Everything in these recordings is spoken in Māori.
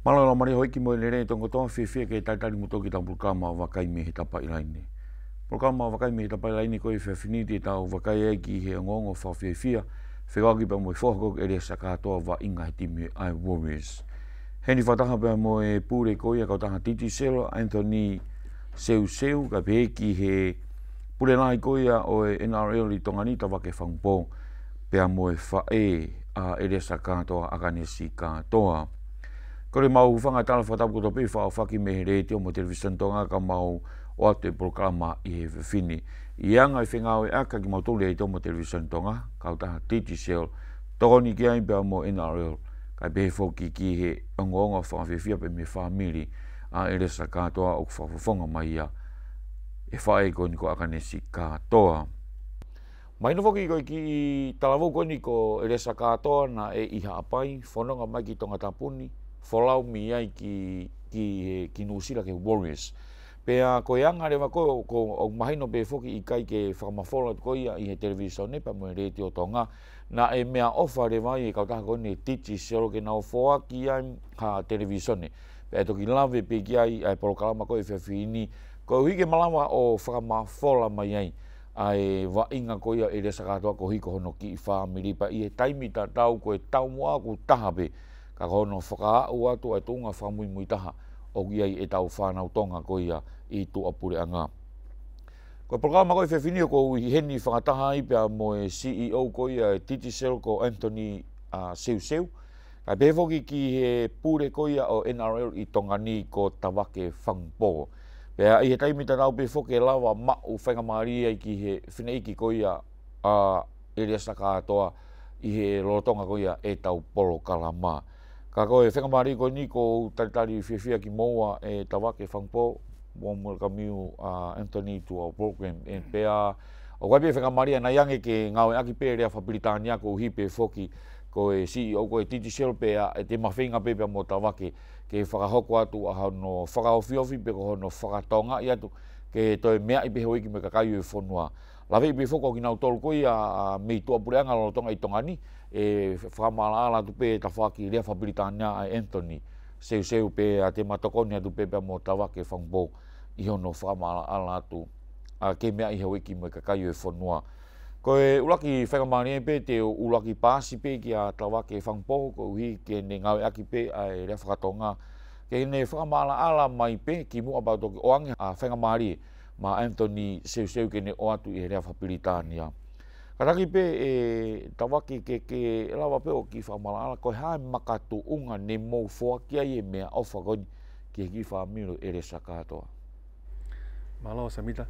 Malala mari hoiki mo le re tongo toa whiwhia ke taitari muto ki tau pulkama o wakai me he tapa ilaini. Pulkama o wakai me he tapa ilaini koe whiwhiniti tau wakai eiki he ngongo whawhiwhia whiwagi pa mo i whohako e rea sakatoa wa inga he timi ai Warriors. Heni whataha pa mo e pūre koe a kautaha Digicel, Anthony Seu ka peeki he pūre nai koe o e NRL i Tonganita wake whangpō pea mo e whae a e rea sakatoa akanesi katoa. Kore mau whanga tala whatapu koto pei whao whaki me re te o mo television Tonga ka mau o atu e programa i he whiwhini. I anga i whengau e aka ki mau tole e te o mo television Tonga, kautaha Digicel, tokoni ki ai pia mo NRL, kai behe whoki ki he ongo whawhiwhia pe me whamiri a e resa katoa o whawhonga mai a e whae koni ko akanesi katoa. Mai no whoki koe ki talavou koni ko e resa katoa na e iha apai, whanonga mai ki Tonga Tapuni, wholau mi ai ki Nusila ke Warriors. Pea koe anga rewa koe o mahino pe whoki i kai ke whakamafola koe i he television ne pa mo e reti o Tonga. Na e mea ofa rewa i e kautaha koe ne Digicel ke nao whoa ki ai ha television ne. Pea toki lawe pe ki ai ai polokalama koe whewhini. Koe hike malawa o whakamafola mai ai. Ai wa inga koe e resa katoa ko hiko hono ki i whamiri pa i he taimi ta tau koe tau mua ku tahape. Ka hono whakaau atu ai tunga whamui muitaha o giai e tau whanau tonga koia i tu apure anga. Koe programa koe whewhinio ko i heni whakataha i pia mo e CEO koia e Digicel ko Anthony Seu. Kai bevoki ki he pure koia o NRL i Tongani ko Tawake Whangpo. Pea i he taimi ta tau pe whoke lawa mau whangamaria i ki he whineiki koia e rea saka atoa i he lorotonga koia e tau polo kalama. Ka koe whengamari koe ni ko taritari whiwhia ki moua e Tawake Whangpo, mo kamiu Anthony to our program. E pea, o kai pia whengamari na yange ke ngau e aki pea rea whapiritania ko hipe whoki ko e CEO ko e Digicel pea e te mawhinga pepea mo Tawake ke whakahoko atu a hono whakahowhiofi pe ko hono whakatonga i atu ke toi mea i peho iki me kakayu e whonua. Lawe i pewhoko ki nau tolu koe a mei tua pureanga lo tonga i Tongani e whakamala ala tu pe ta whaki rea whapiritania ai Anthony Seu pe a te matokoni atu pe mo Tawake Whangpo i hono whakamala ala atu a ke mea i heo iki me kakayu e whonua. Koe ulaki whakamani e pe te ulaki pāsi pe ki a Tawake Whangpo ko uhi ke ne ngau e aki pe a rea whakatonga ke ne whakamala ala mai pe ki mua bautoki oange a whakamari ma Anthony Seu ke ne o atu i rea whapiritania. Karaki pe e Tawake ke lawa pe o ki whamala ala koe hae makatu unga ne mou whoa ki ai e mea ofa koni ki ki whamiro e resa katoa. Mahalo Samita.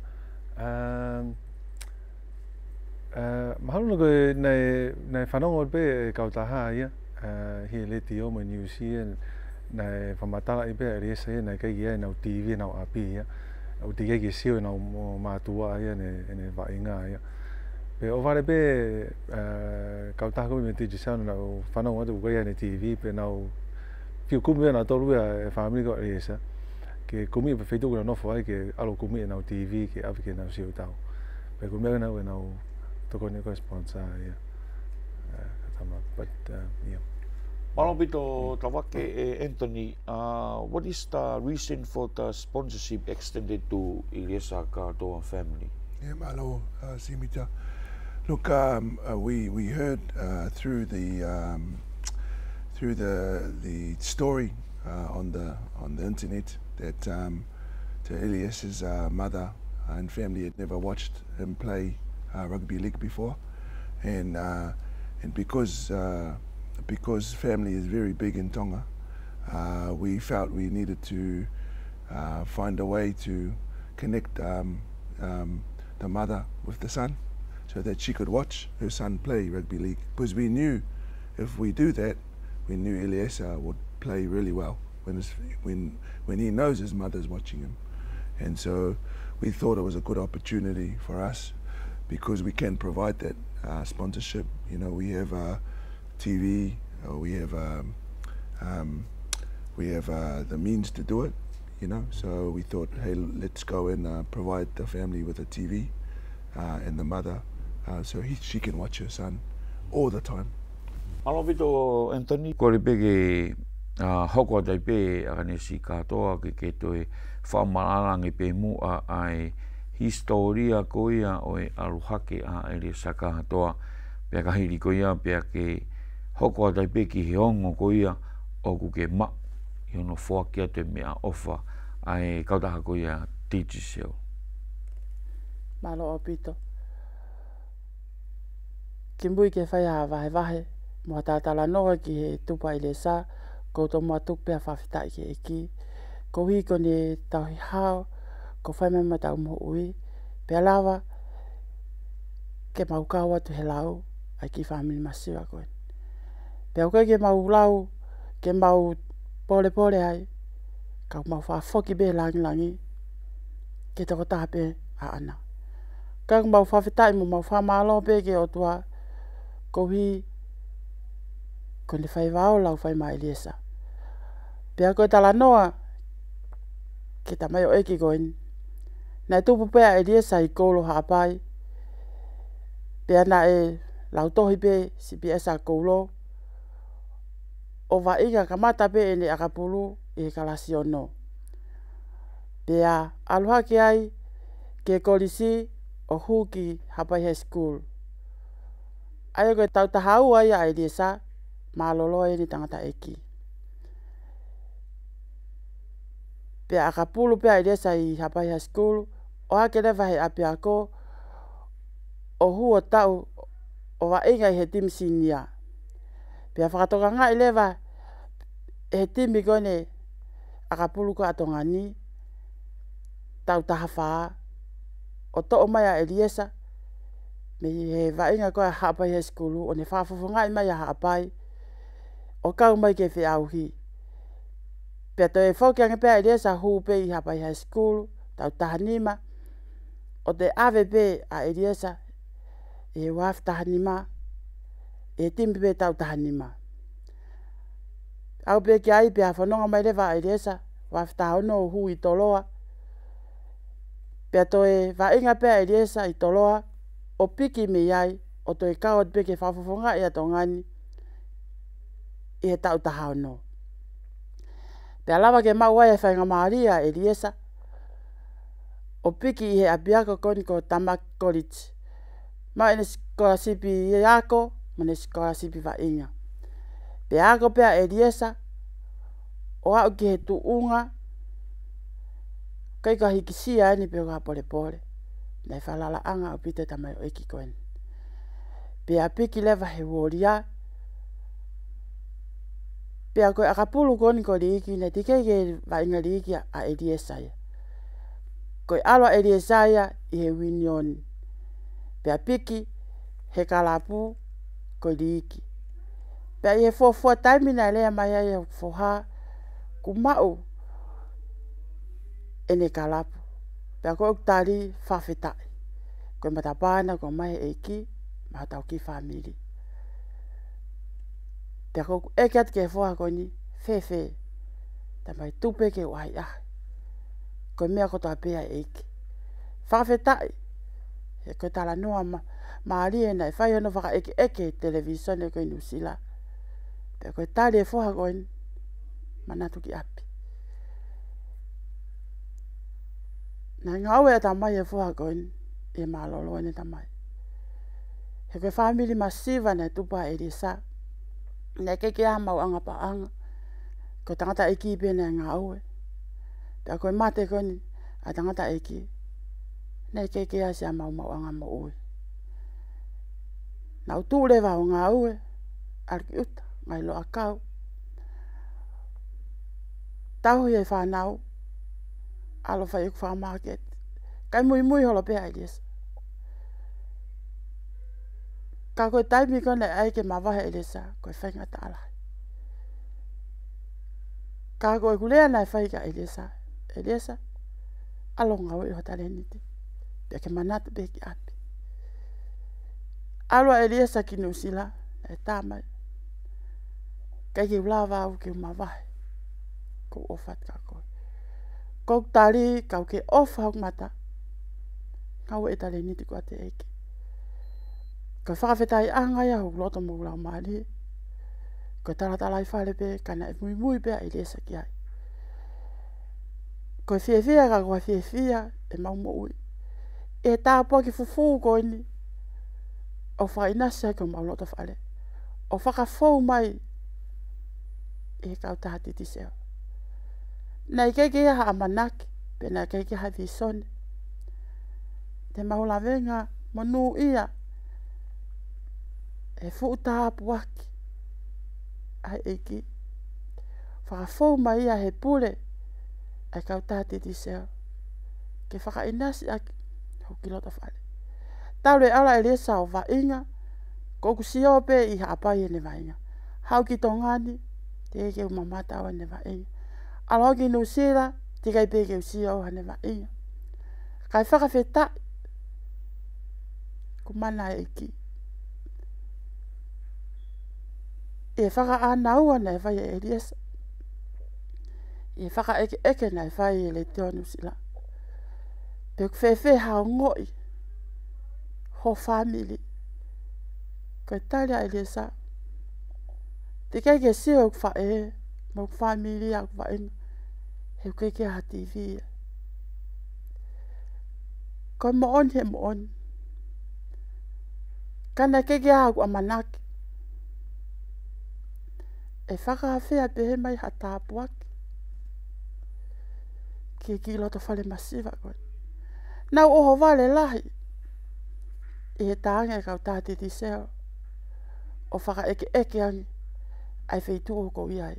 Mahalo koe nei whanongo pe kautaha ia hi le ti o mo New Zealand nei whamatala i pe e resa ia nei kai ia nau TV nau api ia. O te kei sio nau mātua ia ne vainga ia. Pe o vare pe kautaha koe me Digicel nau whanongo atu koe ia ne TV pe nau fiu kumi na tolu ia e family ko resa. Ke kumi pe feitu na nofo ai ke alo kumi nau TV ke afi ke nau sio tau. Pe kumi nau toko ne ko sponsor ia. Katama but yeah. Malopito Tawake Anthony, what is the reason for the sponsorship extended to Iliesa Katoa family? Yeah, malo Simita. Look, we heard through the story on the internet that Elias's mother and family had never watched him play rugby league before, and because family is very big in Tonga, we felt we needed to find a way to connect the mother with the son so that she could watch her son play rugby league. Because we knew if we do that, we knew Eliesa would play really well when he knows his mother's watching him. And so we thought it was a good opportunity for us because we can provide that sponsorship. You know, we have TV, we have the means to do it, you know, so we thought, hey, let's go and provide the family with a TV and the mother so she can watch her son all the time. Malopito Anthony, ko le pege hoko tai pe ane si katoa ke toi whaamararangi pe mua ai historia koia o e aruhake a ere saka toa pe ka hiri koia pe ke hoko tai pe ki he ongo koia o ku ke ma i ono whoakia te mea ofa ai kautaha koia Digicel. Malo o pito. Ki mui ke whai a vahe mua tātala noa ki he tupa i le sa koutou mua tupea whawhitai ki e ki. Ko hi ko ne tauhi hao ko whai mai tau mo ui. Pea lawa ke mau kaua tu he lau ai ki whamini masiwa koe. Pea koe ke mau lau ke mau pole ai ka mau whafoki be langi ke toko tape a ana. Ka mau whawhitai mo mau whamalo be ke o tua ko hi ko ne whai wao lau whai mai liesa. Pea koe tala noa ke ta mai o eki koen. Nai tupu pea e liesa i kolo haapai. Pea na e lau tohi pe si pia esa kolo. O wa inga kamata pe ene akapulu e kalasi ono. Pea aluha ki ai ke kolisi o huki hapai high school. Ai koe tau tahau ai a e liesa malolo e ni tangata eki. Pea akapulu pea e liesa i hapai high school. O hake lewa he api ako o huo tau o wa inga i he tim sinia. Pea whakatoka ngā i lewa he timi kone akapulu ko atonga ni tau taha whaa o to o mai a Eliesa me he wa inga ko a hapai he skulu o ne whaafufu ngā i mai a hapai o kau mai ke whi auhi. Pea to e whoki ange pea Eliesa huu pe i hapai he skulu tau taha nima o te ave pe a Eliesa e waf taha nima e timi pe tau taha nima. Au pe ki ai pe a whanonga mai lewa a Eliesa waf taha ono hu i toloa. Pea to e wa inga pea Eliesa i toloa o piki me iai o to e kaot pe ke whafufunga i ato ngani i he tau taha ono. Pea lawa ke mau ai e whainga Maria Eliesa o piki i he apiako koni ko Tamak College. Ma ene scholarship i ako, mene scholarship i wa inga. Pea ako pea Eliesa o au ki he tuunga kai ka hikisia ani pe ka pole. Nei whalala anga o pite tamai o eki koen. Pea piki lewa he woria. Pea koe akapulu koni ko liiki, ne tikei ke wa inga liiki a Eliesa ia. Koe alwa Eliesa ia i he winioni. Pea piki he kalapu ko liiki. Pea i he fua taimina lea mai ai e foha kumau ene kalapu. Pea koe uktari whawhetai. Koe matapana ko mai eki mahatau ki whamiri. Pea koe eke atu ke foha koni whewhe. Tamai tupe ke wai ah. Koe mea koto apea eki. Whawhetai. He koe tala noa maarie nai whai hono whaka eke televisione koe nusila. Pea koe tali e foha koni manatu ki api. Nā ngau e tamai e foha koni e malolo ene tamai. He koe whamiri masiva nei tupa Eliesa. Nei keke a mau anga pa anga. Koe tangata eki pe nei ngau e. Pea koe mate koni a tangata eki. Nei keke a si a mau anga mo ui. Nau tūre wau ngau e. Arki uta, ngai lo akau. Tahui e whanau. Alo whai uku whamaket. Kai mui holo pea Eliesa. Ka koe taimi kone aike mawahe Eliesa, koe whainga tālai. Ka koe kulea nai whaika Eliesa. Eliesa, alo ngau i hotare niti. Pea ke manatu pe ki api. Alo Eliesa ki nusila, nai tāmai. Kai ki ulawa au ki mawahe. Ko ofat ka koe. Kou tari kau ke ofa hok mata. Kau e tare niti kua te eke. Ka whakawhetai anga ia huk loto mo lau maari. Ko tala I whare pe kana e mui pe I lesa ki ai. Ko fia ka ko fia e mau mo ui. E tāpua ki fufu ko ini. O whainasa ko mau lota whare. O whakafou mai e kau tāti ti seo. Nei keke ha amanaki, pe nei keke ha visone. Te maula venga manu ia e fu tāpuaki. Ai eiki. Whakafou mai ia he pule ai kau tāti ti seo. Ke whakainasi aki hoki lota whare. Taure ala e lesa o vainga, koku sio pe I haapai e ne vainga. Hau ki tongani, te ke umamata o ne vainga. Alo ki nusira, te kai pe ke usio o ne vainga. Kai whakawheta, kumana e ki. E whaka anaua nei vai e liesa. E whaka eke nei vai e le teo nusila. Pe kwhewhe hao ngoi. Ho family. Ko talia e liesa. Te kai ke sio kwa e. Mo family a kwa inga. He kai ke ha TV. Ko mo on he mo on. Kana ke ha kwa manaki. E whakawhea pe he mai ha tāpuaki. Ki loto whale masiva koe. Nau oho wale lahi. I he tānga e kau tāti ti seo. O whaka eke angi. Ai wheitu o kou iai.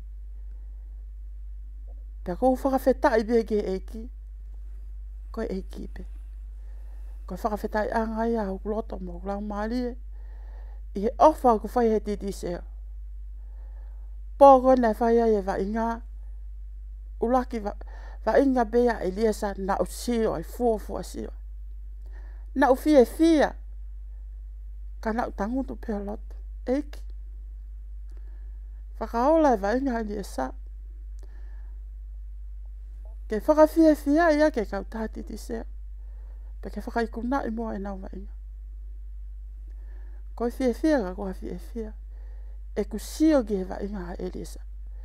Pea kou whakawhetai be ke eiki. Koe eiki pe. Koe whakawhetai angai a huku loto mo kulau maalie. I he ofa ku whai he titi seo. Pōko nei whai ai e wa inga. Ulaki wa inga bea e liesa na u sio ai fuafua sio. Na u fia. Ka na u tangutu peo loto. Eiki. Whakaola e wa inga e liesa. Ke whakawhia ia ke kau tāti ti seo. Pe ke whakaikuna I mua e nau wa inga. Koe fia ka koa fia. E ku sio ki he wa inga e liesa.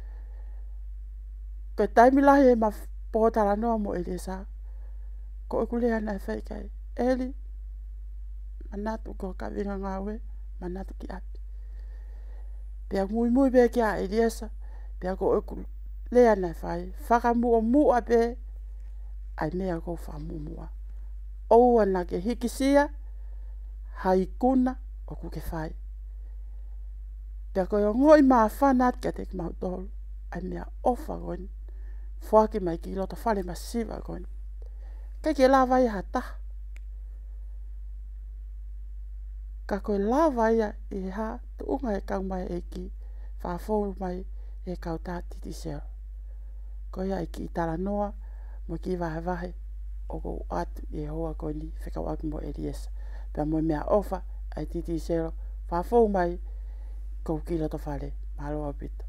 Koe taimilahi e ma pōtara noa mo e liesa. Ko e kulea nei whai kai. Eli. Manatu ko ka vinga ngawe. Manatu ki api. Pea mui be ki a e liesa. Pea ko e kulea nei whai. Whakamua pe. Ai mea ko whamumua. Oua na ke hikisia. Haikuna. O ku ke whai. Pea ko e ngoi maa whanat ka te mautolu. Ai mea ofa goni. Whaki mai ki loto whale masiva goni. Kai ke lawa ia hata. Ka koe lawa ia I ha. Tuunga e kau mai e ki. Whawhou mai e kau tāti ti seo. Ko ia e ki tala noa. Mo ki wahe. O ko atu e hoa goni. Whikau aku mo e liesa. Pea mo mea ofa. Ai titi seo. Whawhou mai. Ko ki loto whale. Mahalo au pito.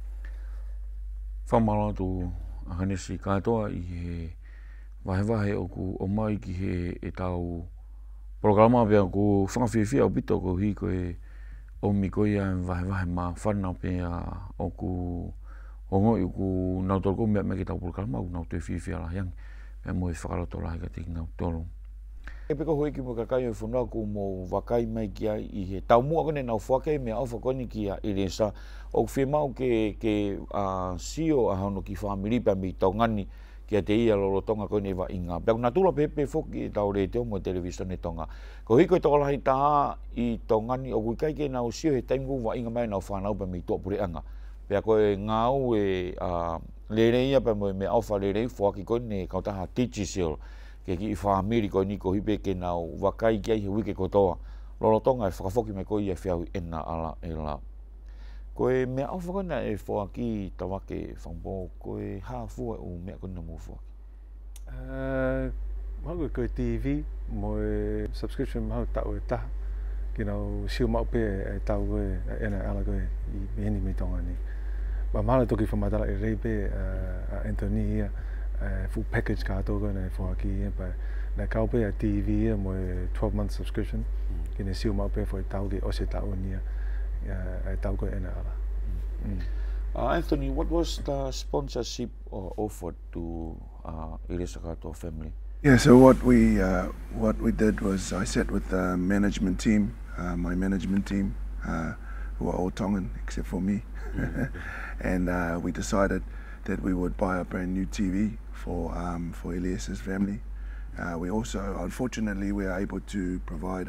Whamala tu ahanesi katoa I he wahe o ku o mai ki he e tau programa pia ku whangawhiwhia o pito ko hi koe o mi koe ia wahe ma whanau pia o ku o ngoi ku nautoro mea me ki tau programa ku nautoro whiwhia la yang pia mo e whakaroto lahi ka tiki nautoro. E peko hoi ki mo kakai o whanau ku mo wakai mai ki ai I he tau mua kone nau whakei mea au whakoni ki a Iresa o ku whemau ke sio a hano ki whamiri pa mi tau ngani ki a te ia lolo Tonga kone wa inga. Pea kuna tula pepe whoki I tau re teo mo televisione Tonga. Ko hiko I tokolahi taha I tau ngani o kui kai ke nau sio he taimu wa inga mai nau whanau pa mi tuapure anga. Pea koe ngau e lereia pa mo me alfa lerei whaki kone kautaha Digicel. Ke ki I whamiri koe niko hipe ke nau wakai ki ai he wike kotoa. Lolo Tonga e whakafoki me koe ia whiau ena ala e la. Koe mea au whakona e whaki tawake whampo, koe hāfua o mea kona mō whaki? Mau koe TV, mo e subscription mau tau e taha. Ki nau siu mau pe e tau koe ena ala koe I meheni me tonga ni. Ba mahala toki whamatala e rei pe a Anthony ia, full package kātou koe nei whaki ia, pa na kau pe a TV ia mo e 12-month subscription. Ki ne siu mau pe fo e tau ki ose tau nia. E tau koe ena ala. Anthony, what was the sponsorship offered to Elisa Katoa family? Yeah, so what we did was I sat with the management team, my management team, who are all Tongan except for me, and we decided that we would buy a brand new TV for Elias's family. We also, unfortunately, we are able to provide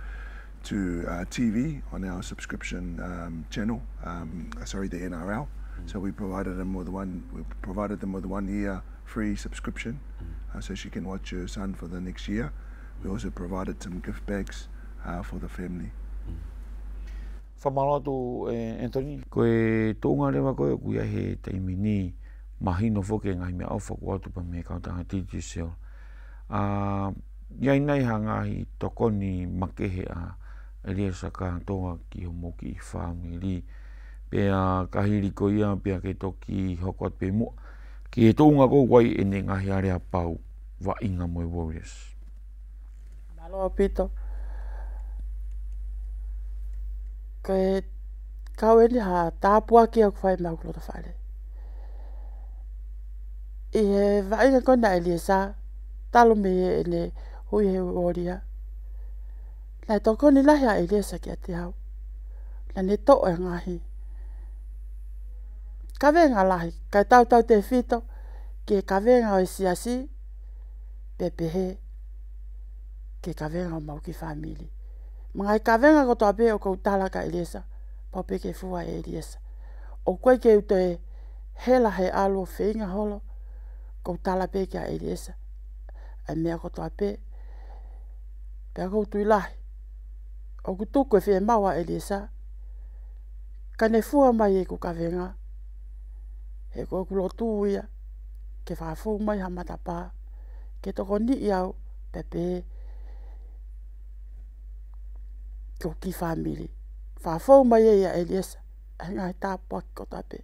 TV on our subscription channel. The NRL. So we provided them with a 1 year free subscription, so she can watch her son for the next year. We also provided some gift bags for the family. Whamalatu, Anthony, koe tōnga rewa koe kuia he taimini mahino whoke ngai mea au whakuatu pa me kautanga Digicel. Iai nei hangahi tokoni makehe a Elisa Katoa ki homo ki whamiri. Pea kahiri ko ia, pea ke toki hokoat pe mua. Ki e tōnga ko wai ene ngahi area pau wa inga moe Warriors. Malo pito. Koe kau eni ha tāpua ki au kwhai mau klota whare. I he wainga kona Elisa, talo me ene hui he oria. Nai toko ni lahi a Elisa ki a te hau. Na ne to e ngahi. Ka venga lahi, kai tau te whito, ki ka venga o siasi, pepehe, ki ka venga o mau ki whamili. Mga ka venga ko toa pe o kou tala ka Elisa, pau pe ke fua e Elisa. O koe ke ute hela he alo whinga holo, kou tala pe ki a Elisa. A mea ko toa pe, pe a kou tui lahi. O kutuku e whie maua Elisa, ka ne fua mai e ku ka venga, he koe kulo tūia, ke whaafu mai ha matapā, ke toko ni iau, pepe, ko ki whamiri. Whaafu mai e ia Elisa, a ngai tāpua ki kota pe.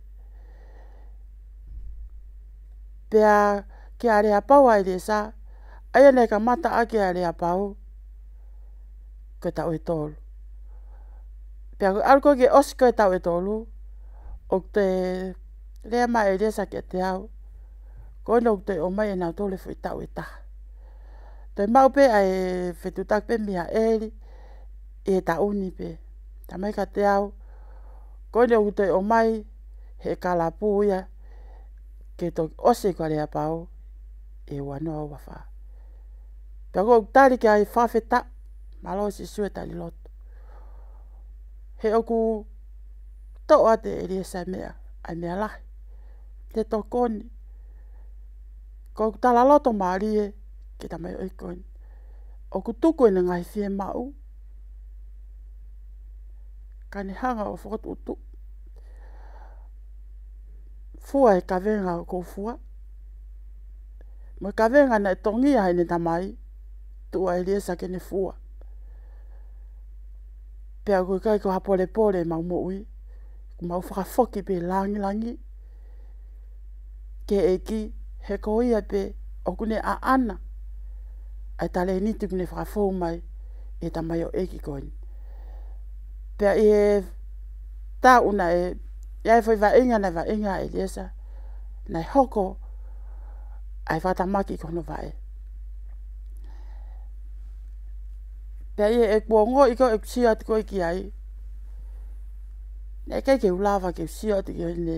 Pea, ki a rea pau a Elisa, aia nei ka mata a ki a rea pau, ko tau e tolu. Pea, alko ke osko e tau e tolu, o te rea mai Elisa ki a te au, ko ino te o mai e nau tole fui tau e taha. Toi mau pe ai whetutak pe miha eri, e ta uni pe. Ta mai ka te au, ko ino te o mai, he kalapu ia, ke to ose kwa rea pau, e wanoa wafa. Pea ko tari ki ai whawheta, malo si sue tali loto. He oku to ate Elisa mea, ai mea lahi. Te to koni. Ko tala loto maarie, ki ta mai oikoni. Oku tuku ina ngai whie mau. Ka ni hanga o whakot utu. Fua e ka venga o kou fua. Mo ka venga na e tongia hai ni tamai. Tua Elisa ke ni fua. Pea koe kai ko hapole pole mau mo ui. Mau whakafoki pe langi langi. Ke eki he ko ia pe o kune a ana. Ai tale niti kune whakafou mai. E tamai o eki koini. Pea e tā una e. Ia e whai vainga na vainga Elisa. Nai hoko. Ai whatamaki kono vai. Pea e kuongo iko e kusia ati koe ki ai. Nei kei ke ulawa ke kusia ati ki ne.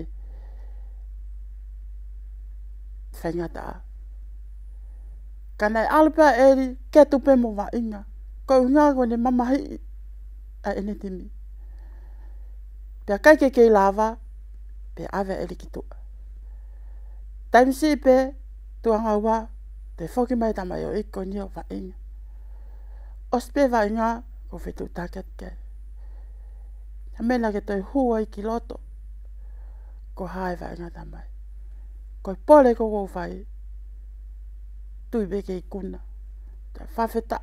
Whaingata. Ka nei alupea eri ke tupe mo wa inga. Ko unga ko ne mamahi a ene timi. Pea kai ke kei lava. Pea awe eri ki tua. Taimsi pe tuanga ua. Te whoki mai tamai o iko ni o wa inga. Ospe wa inga ko whetu taket ke. Hamena ke toi hua i ki loto. Ko hae wa inga tamai. Ko pole ko ko whai. Tui beke i kuna. Te whawheta.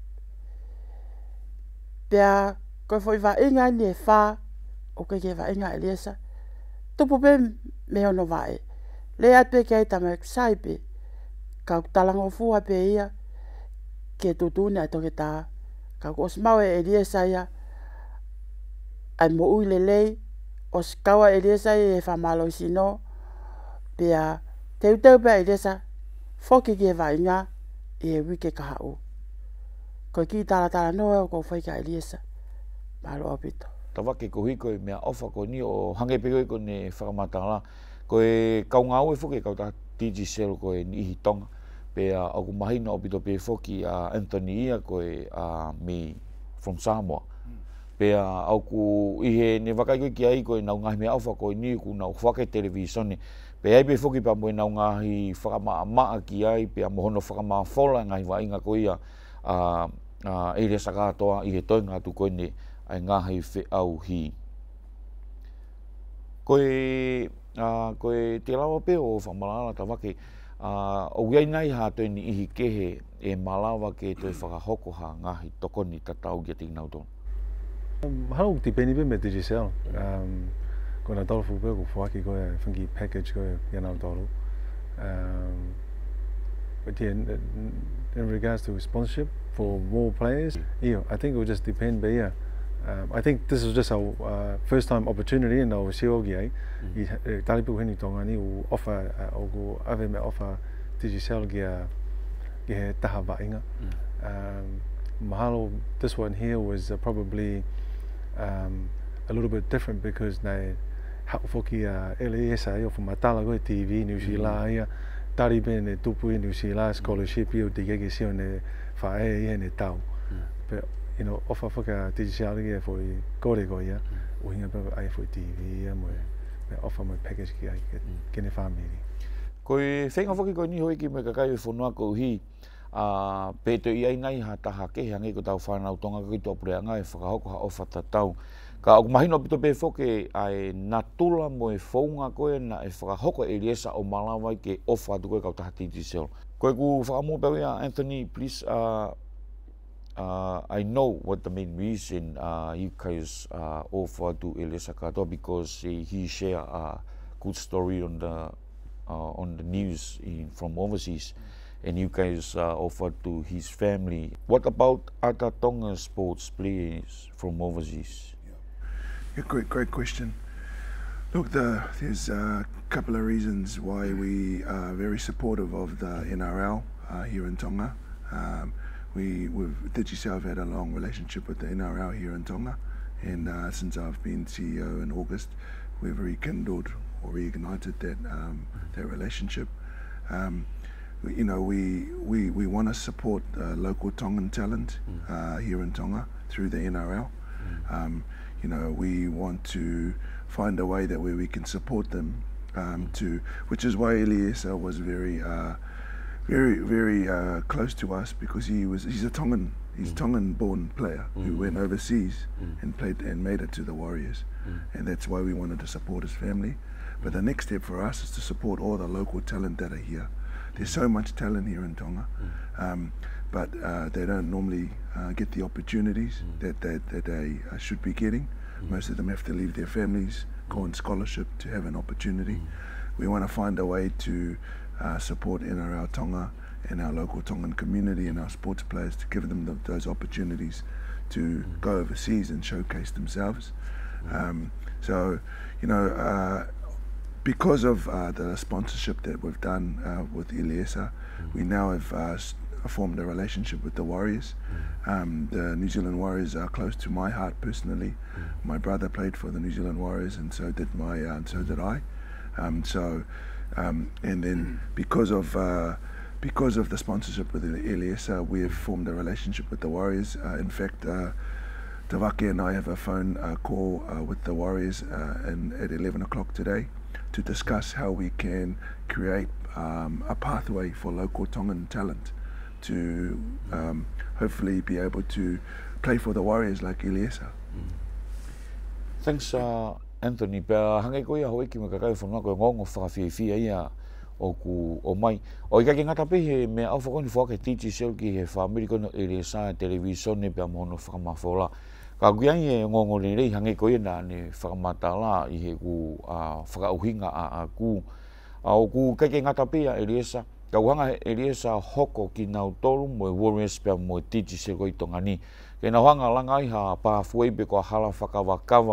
Pea ko foi wa inga ni e wha. O ke wa inga Elisa. Tupu pe me ono wae. Lea pe ke tamai kusai pe. Ka talango fua pe ia. Ke tutune a toke tā. Ka ko osmau e Elisa ia. Ai mo ui lelei. o skawa Elisa e whamalo sino pia teu pia Elisa foki ki e vainga e wike ka hau. Ko ki tala noa ko whaika Elisa malo opito. Ta wake ko hiko e mea ofa ko ni o hange peko ko ne whakamatala. Ko e kaunga au e whuke kau ta Digicel ko e nihi Tonga. Pea aku mahina opito pe whoki Anthony ia ko e me from Samoa. Pea aku ihe ne wakai koe ki ai ko e nau ngahi mea ofa ko e nihi ku nau whake televisione. Pea ai pe whoki pa mo e nau ngahi whakamaa ki ai pea mohono whakamaa whola ngahi wa inga ko ia e re sakatoa i he toinga atu koe ne ai ngahi whi au hi. Koe te lawa pe o whamalala ta wake o wiai nei ha toi ni ihi kehe e malawa ke toi whakahoko ha ngahi tokoni tatau ki ati nau tonu. Hau ti peni pe me Digicel. Ko na tolu fupe ko whaki ko e whangi package ko e nau tolu. But yeah, in regards to sponsorship for more players, yeah, I think it will just depend. But yeah, I think this is just our first time opportunity in our Siogi. Talipu hini tonga ni u offer o ave me offer Digicel ge taha vainga. Mahalo, this one here was probably a little bit different because nei foki LESA o fumatala go TV New Zealand. Tari ben e tupu i New Zealand scholarship i o te gege si o ne whae i ne tau. But, you know, ofa whaka Digicel i fo i kore ko ia, o hinga pepe ai fo i TV ia, me ofa mo package ki ai, kene whamiri. Koe whenga whaki koe ni hoi ki me kakai e whanua ko hi, peto i ai nei ha taha kehe angi ko tau whanau tonga ki tō pure anga e whakahoko ha ofa tatau. Ka aku mahino pito pe whoke ai natula mo e whaunga koe na e whakahoko e riesa o malawai ke ofa atu koe kau taha Digicel. Koe ku whakamua pau ia, Anthony, please, I know what the main reason you guys offer to Elisa Kato because he share a good story on the news from overseas. And you guys offer to his family. What about other Tonga sports players from overseas? Yeah, great question. Look, there's a couple of reasons why we are very supportive of the NRL here in Tonga. With Digicel, I've had a long relationship with the NRL here in Tonga, and since I've been CEO in August, we've rekindled or reignited that relationship. You know, we want to support local Tongan talent here in Tonga through the NRL. You know, we want to find a way that where we can support them which is why Eliezer was very close to us, because he's a Tongan-born player who went overseas and played and made it to the Warriors, and that's why we wanted to support his family. But the next step for us is to support all the local talent that are here. There's so much talent here in Tonga, but they don't normally get the opportunities that they should be getting. Most of them have to leave their families, go on scholarship to have an opportunity. We want to find a way to support NRL Tonga and our local Tongan community and our sports players to give them those opportunities to go overseas and showcase themselves. So, you know, because of the sponsorship that we've done with Eliezer, we now have formed a relationship with the Warriors. The New Zealand Warriors are close to my heart personally. My brother played for the New Zealand Warriors, and so did I. And then because of the sponsorship with Eliezer, we have formed a relationship with the Warriors. In fact, Tawake and I have a phone call with the Warriors at 11 o'clock today to discuss how we can create a pathway for local Tongan talent to hopefully be able to play for the Warriors like Eliezer. Thanks, Anthony. Pea hange koe hoi ki me kakai whanua koe ngongo whakawhiawhia ia o mai. O ika ki ngata pehe me au whakoni whake Digicel ki he whamiri kono Eliezer televisione pea mohono whakamawhola. Ka kuiai e ngongo rei hange koe na ne whakamatala i he ku whakauhinga a ku. O ku keke ngata pea Eliezer. Ka uhanga Eliezer hoko ki nau toru mo e Warriors pea mo e Digicel koi tonga ni. Ke na hanga langa i ha pāfuei pe ko hala whakawakawa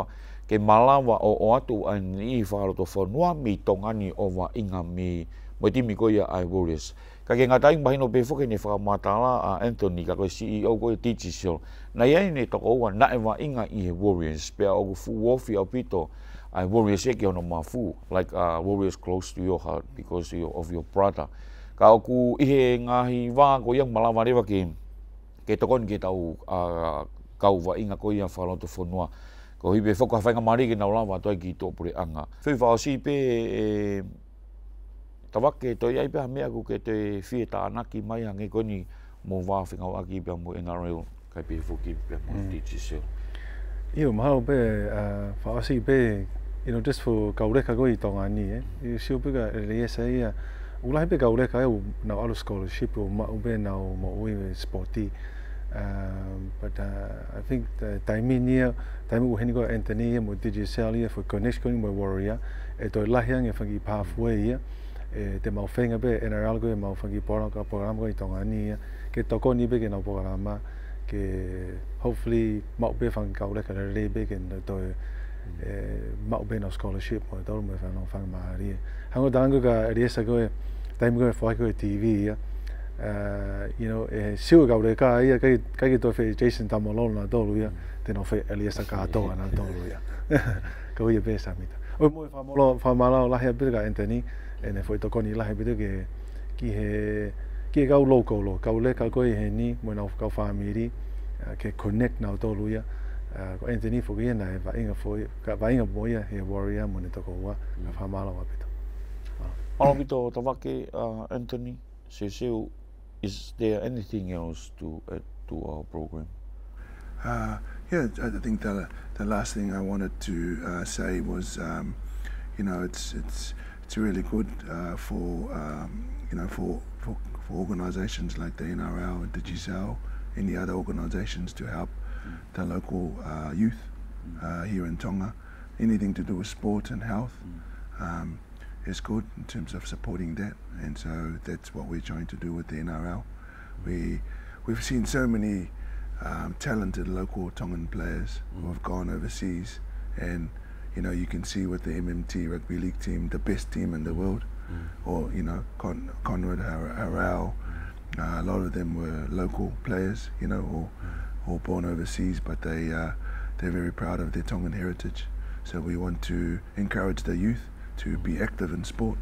ke malawa o atu ani wharoto whanua mi tongani o wa inga mi mo timi ko ia ai Warriors. Ka ke ngatai mahino pe foke ne whakamatala a Anthony ka koe CEO koe Digicel. Na iai ne toko ua nae wa inga i he Warriors. Pea o fu wofi au pito ai Warriors e ke ono mafu. Like Warriors close to your heart because of your brother. Ka oku ihe ngahi wā ko iang malawa rewa ke tokon ke tau kau wa inga ko ia wharoto whanua. Ko hipe whoka whainga mariki nau lawa toi ki tō pure anga. Whi whaosi pe tawake toi ai pia mea ku ke te whie ta anaki mai hangi koni mō wāwhinga waki pia mō NRL kai pe whoki pia mō Digicel. Iyo mahalo pe whaosi pe just for kaureka ko i Tonga ni I siu pika reesa ia ulahi pe kaureka nau alu scholarship o mau pe nau mo ui sporti. But I think the time uheni ko Anthony mo Digicel ia for connection mo Warrior e toi lahiang e whangi pathway ia te mau whenga pe NRL ko e mau whangi program ko I Tonga ni ia ke toko ni pe ke nau programa ke hopefully mau pe whangi kaureka re pe ke toi mau pe nau scholarship mo tolu mo whangi mahari hango dango ka riesa ko e time ko e whai ko e TV ia siu kaureka ia kai toi whi Jason Tamalolo na tolu ia te nau whi Eliasa katoa na tolu ia ko ia pe samita o mo whamalo lahia pita ka Anthony ene foi tokoni lahia pita ki he kau local kau le kau koe he ni mo nau kau family ke connect nau tolu ia ko Anthony fo ia na vainga moia he Warrior mo ne toko ua whamalo pita Malo pito tawake Anthony Seu is there anything else to add to our program? Yeah, I think the last thing I wanted to say was, it's really good for organisations like the NRL and Digicel, any other organisations to help the local youth here in Tonga. Anything to do with sport and health is good in terms of supporting that, and so that's what we're trying to do with the NRL. We've seen so many talented local Tongan players who have gone overseas, and you can see with the MMT rugby league team, the best team in the world, or Conrad Harrell, a lot of them were local players, or born overseas, but they're very proud of their Tongan heritage. So we want to encourage the youth to be active in sport,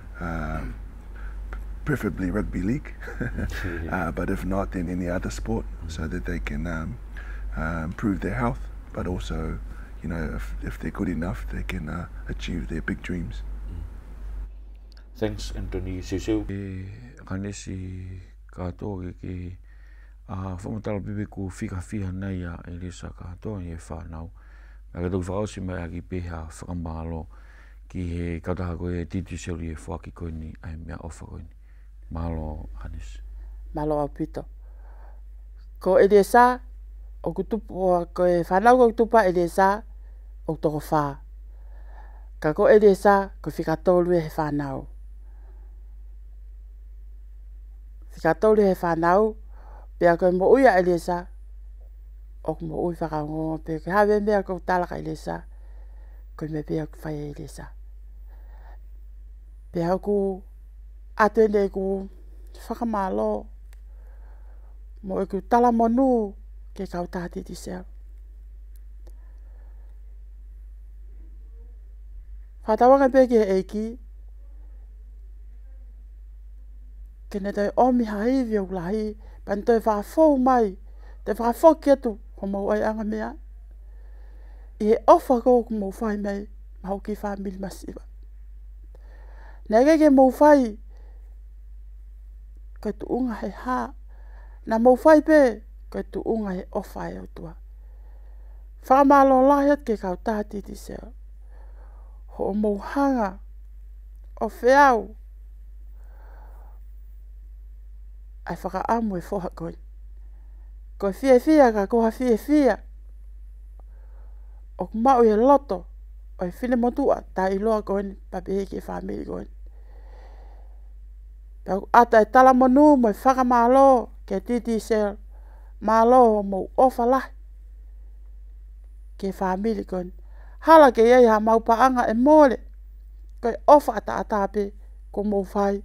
preferably rugby league, but if not, then any other sport, so that they can improve their health, but also, if they're good enough, they can achieve their big dreams. Thanks, Anthony. Seu kanesi katoa ke whamatala pipi ku whiha nei a Elisa katoa i e whanau. Ka tau whaosi mai a ki peha whakamalo ki he kataha koe Digicel i e whaki koe ni ai mea ofa koe ni. Malo Hanis. Malo apito. Ko Elisa o kutupu ko e whanau ko kutupa Elisa o toko wha. Ka ko Elisa ko whikatolu e he whanau. Whikatolu he whanau pia koe mo uia Elisa o mo ui whakangongo pia ke hawe mea ko talaka Elisa koe me pia ku whai Elisa. Pia ku atene ku whakamalo mo e ku tala monu ke kauta Digicel. Whatawanga pe ke eiki ke ne tai omi haivi o lahi pan toi whafou mai te whafou ketu ho mau ai anga mea i he ofa ko ku mau whai mai mau ki whamili masiwa. Nege ke mau whai ko tu unga he ha na mau whai pe ko tu unga he ofa e o tua. Whamalo lahiat ke kauta Digicel ho mau hanga o whiau ai whakaamu e whoha koe. Ko whia ka koha whia o kumau e loto o e whine motua ta iloa koe ni papehe ke whamiri koe ni. Ata e tala monu mo e whakamalo ke Digicel malo o mau ofa lahi ke whamiri koe ni. hala ke iai ha maupaanga e mole. Koe ofa ata pe ko mou fai.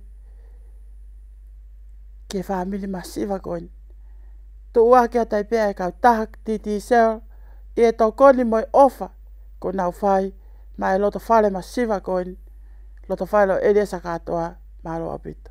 Ke family masiva koin. Tu ua kia taipea e kau taha Digicel. I e tau koni moi ofa ko nau fai. Ma e loto fale masiva koin. Loto fai lo elia sa katoa malo apito.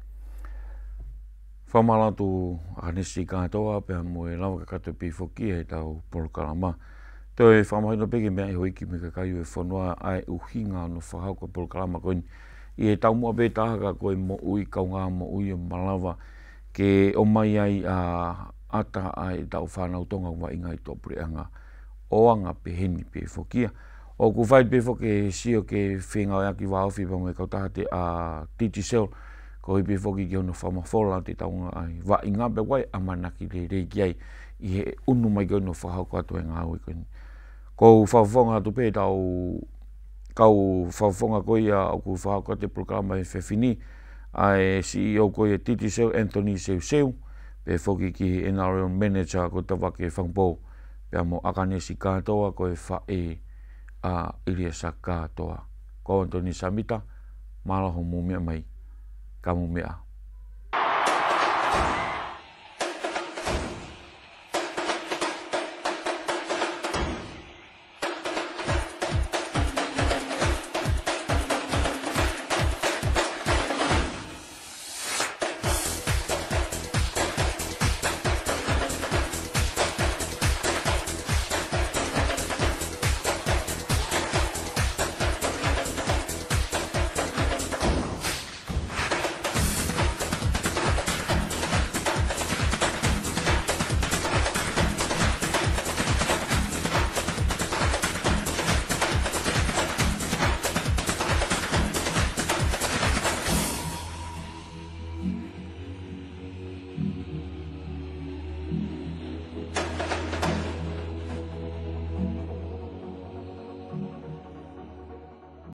Whamalatu anesi katoa pia mo e lawa kakato pi foki e tau polokalama. Tau e whamahina peke mea i hoiki me kakai e whanua ai uhinga no whahauka polokalama koin. I e tau mua pe tahaka koe mo ui kaunga mo ui o malawa ke o mai ai a ata ai tau whanau tonga wa inga i tōpureanga oanga pe heni pe fokia. O ku whai pe foke sio ke whenga o aki wāwhi pa mo e kautaha te a Digicel ko i pe foki ki ono whamawhola te taunga ai wa inga pe wai amanaki le reiki ai i he unu mai ki ono whahauka atu e ngā ui koni. Ko whawhonga atu pe tau kau whawhonga koe a o ku whahauka te programa e whewhini ai CEO koe e Digicel Anthony Seu pe foki ki NRL manager ko tawake whangpo pe amo akanesi katoa koe whae a iria sa katoa. Ko Anthony Samita malaho mumea mai ka mumea.